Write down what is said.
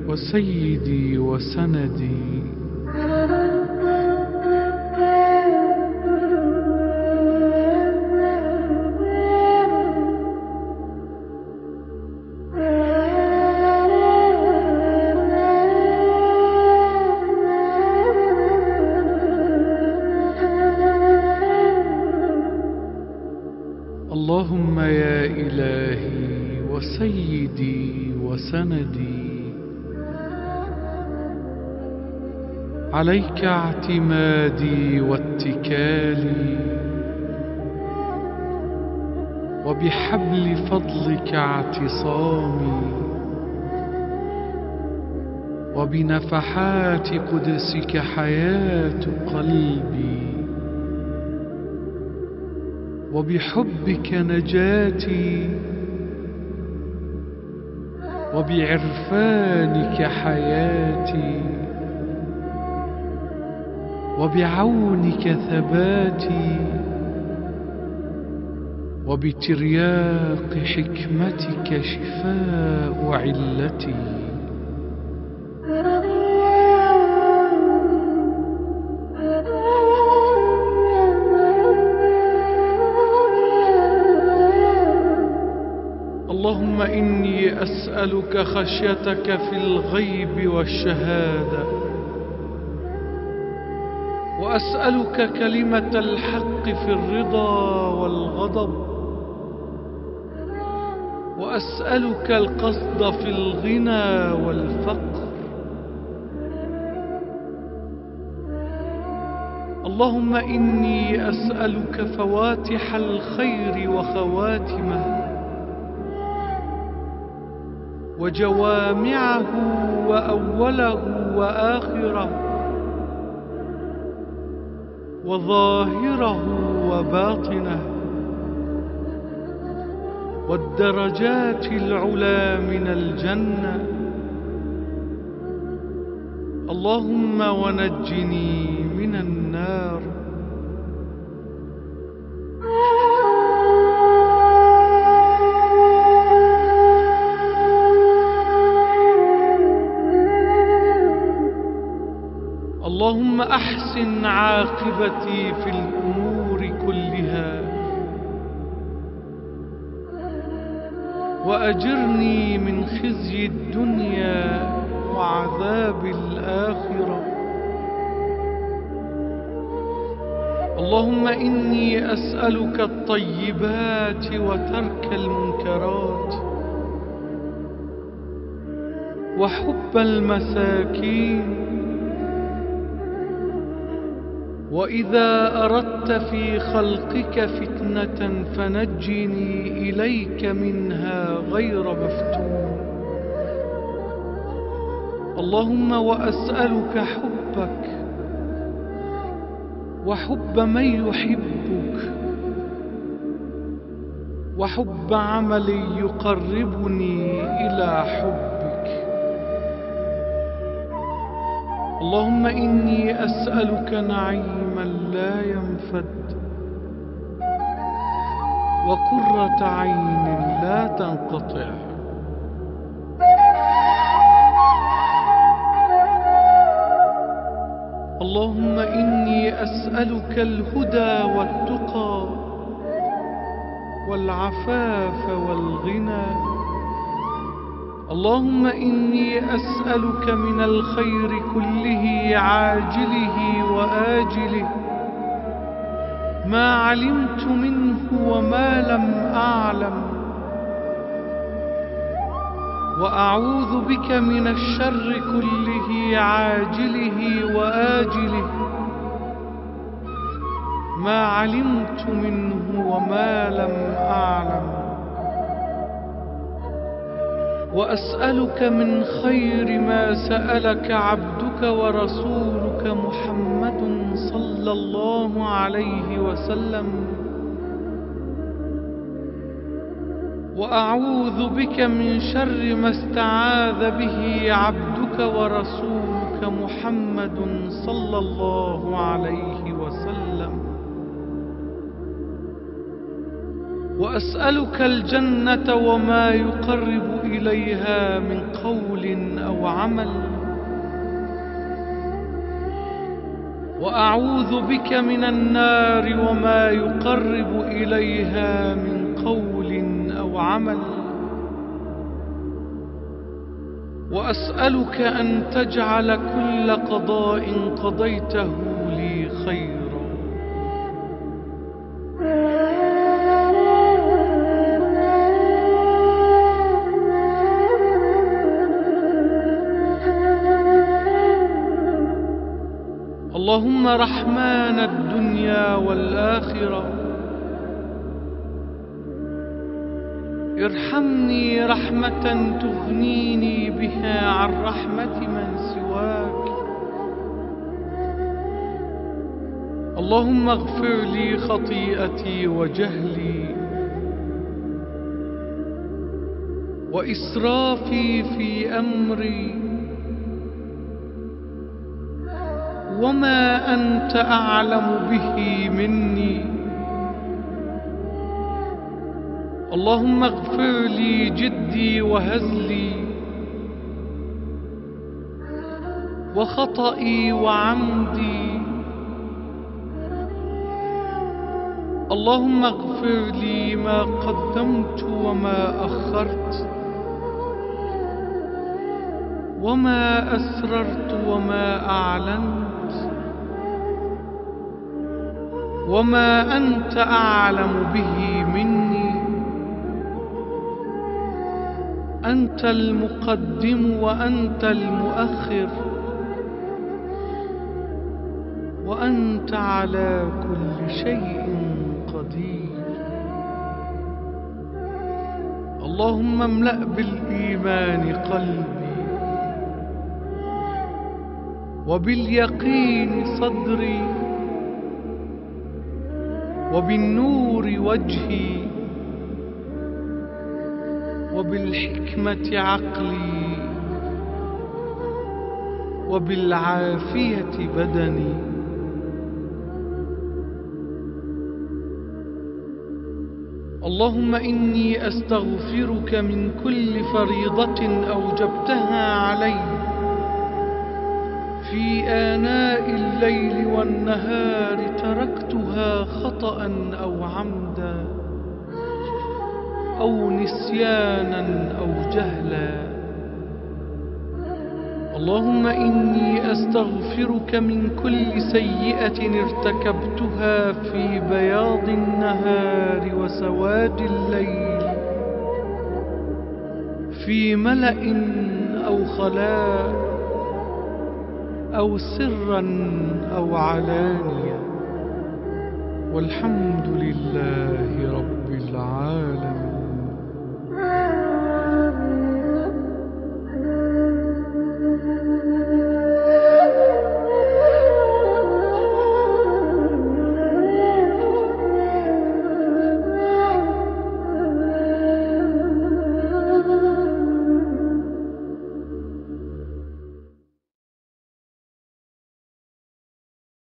وسيدي وسندي. اللهم يا إلهي وسيدي وسندي، عليك اعتمادي واتكالي، وبحبل فضلك اعتصامي، وبنفحات قدسك حياة قلبي، وبحبك نجاتي، وبعرفانك حياتي، وبعونك ثباتي، وبترياق حكمتك شفاء علتي. اللهم إني أسألك خشيتك في الغيب والشهادة، وأسألك كلمة الحق في الرضا والغضب، وأسألك القصد في الغنى والفقر. اللهم إني أسألك فواتح الخير وخواتمه، وجوامعه وأوله وآخره، وظاهره وباطنه، والدرجات العلى من الجنة. اللهم ونجني من النار. اللهم أحسن عاقبتي في الأمور كلها، وأجرني من خزي الدنيا وعذاب الآخرة. اللهم إني أسألك الطيبات وترك المنكرات، وحب المساكين، وإذا أردت في خلقك فتنة فنجني إليك منها غير مفتون. اللهم وأسألك حبك، وحب من يحبك، وحب عمل يقربني إلى حبك. اللهم إني أسألك نعيما لا ينفد، وقرة عين لا تنقطع. اللهم إني أسألك الهدى والتقى والعفاف والغنى. اللهم إني أسألك من الخير كله عاجله وآجله، ما علمت منه وما لم أعلم، وأعوذ بك من الشر كله عاجله وآجله، ما علمت منه وما لم أعلم. وأسألك من خير ما سألك عبدك ورسولك محمد صلى الله عليه وسلم، وأعوذ بك من شر ما استعاذ به عبدك ورسولك محمد صلى الله عليه وسلم. وأسألك الجنة وما يقرب إليها من قول أو عمل، وأعوذ بك من النار وما يقرب إليها من قول أو عمل، وأسألك أن تجعل كل قضاء قضيته لي خيرا. اللهم رحمن الدنيا والآخرة، ارحمني رحمة تغنيني بها عن رحمة من سواك. اللهم اغفر لي خطيئتي وجهلي وإسرافي في أمري، وما أنت أعلم به مني. اللهم اغفر لي جدي وهزلي وخطئي وعمدي. اللهم اغفر لي ما قدمت وما أخرت، وما أسررت وما أعلنت، وما أنت أعلم به مني. أنت المقدم وأنت المؤخر، وأنت على كل شيء قدير. اللهم املأ بالإيمان قلبي، وباليقين صدري، وبالنور وجهي، وبالحكمة عقلي، وبالعافية بدني. اللهم إني أستغفرك من كل فريضة أوجبتها علي في آناء الليل والنهار تركتها خطأ أو عمدا أو نسيانا أو جهلا. اللهم إني أستغفرك من كل سيئة ارتكبتها في بياض النهار وسواد الليل، في ملأ أو خلاء، أو سرا أو علانية، والحمد لله رب العالمين.